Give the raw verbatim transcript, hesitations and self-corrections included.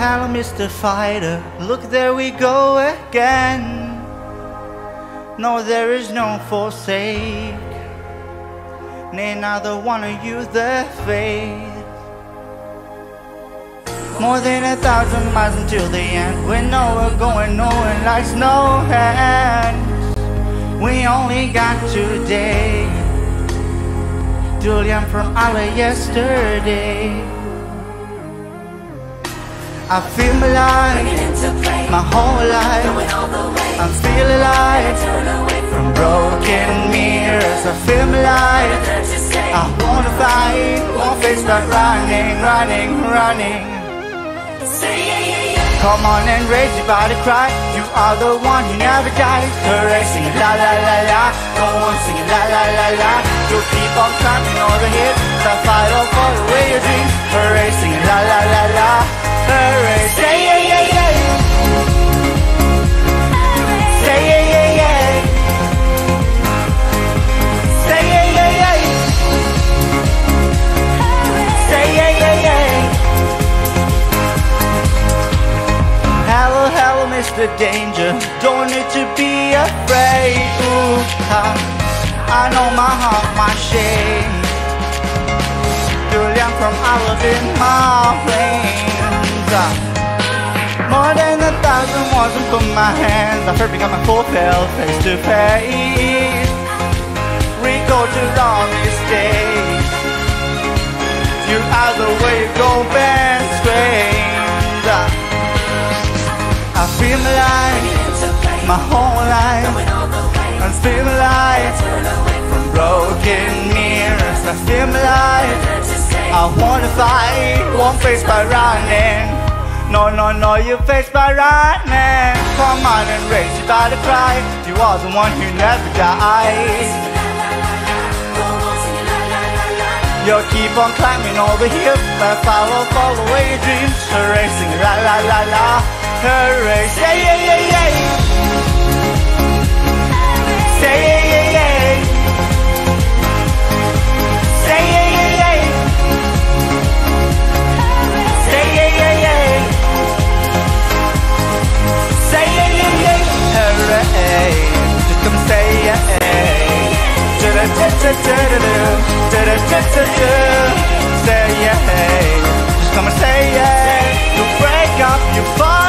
hello, Mister Fighter, look, there we go again. No, there is no forsake, nay, neither one of you the faith. More than a thousand miles until the end. We know we're going nowhere like no hands. We only got today. Julian from Alle yesterday. I feel my life, my whole life. I'm feeling alive from broken mirrors. I feel my life. I wanna fight, won't face but running, running, running. Come on and raise your body, cry. You are the one who never dies. Hooray, sing it la la la la. Go on, sing it la la la la. You'll keep on climbing over here. That fight or fall away your dreams. Hooray, sing it la la la la. Hooray, say yeah yeah yeah. Say yeah yeah yeah. Say yeah yeah yeah. Say yeah yeah yeah. Hello, hello, Mister Danger, don't need to be afraid. Ooh, ha. I know my heart, my shame. Julian from Alle in my veins. uh. More than a thousand wasn't put my hands. I've heard become my full fell face to face. We go to long mistakes. You are the way you go best straight. uh. I feel my life, my whole life. I feel my life from broken mirrors. I feel my life. I wanna fight, won't face by running. No, no, no, you face by running. Come on and raise your body, cry. You are the one who never dies. You'll keep on climbing over here, but follow, follow away your dreams. Hooray, sing la la la la. Hooray, say yeah yeah yeah. Say yeah yeah yeah. Say yeah yeah yeah. Say yeah yeah yeah. Say yeah yeah yeah. Hooray, just come say yeah. Da da da da da da da da da da. Say yeah. Just come and say yeah. You break up, you fall.